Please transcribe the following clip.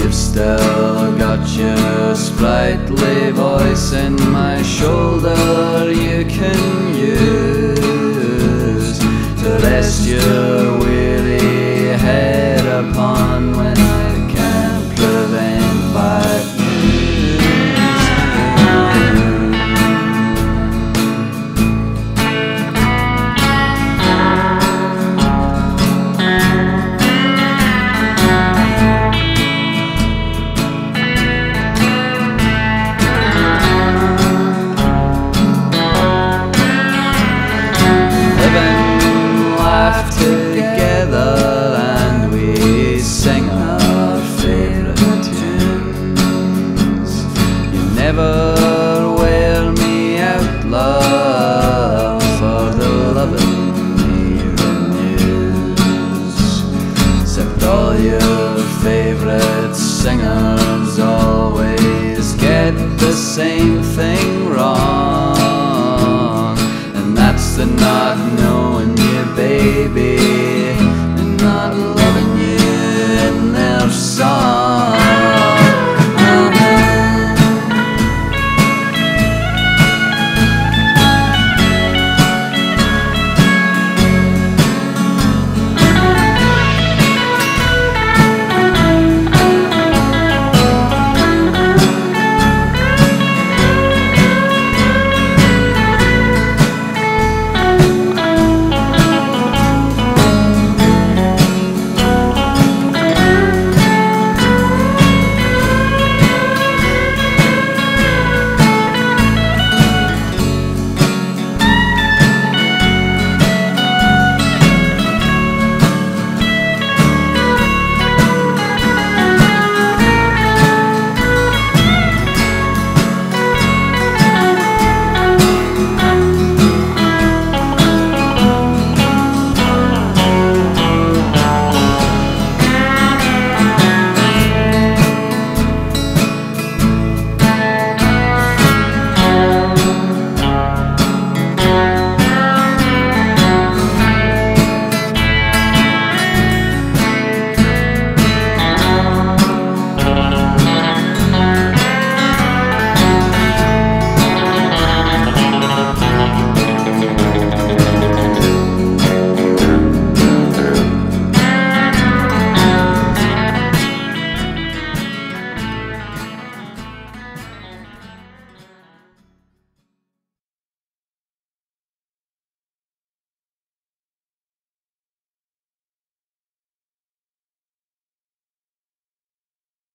You've still got your sprightly voice in my shoulder you can use to rest your weary head upon when I can't prevent bad together, and we sing our favourite tunes. You never wear me out, love, for the love of me renews. Except all your favourite singers always get the same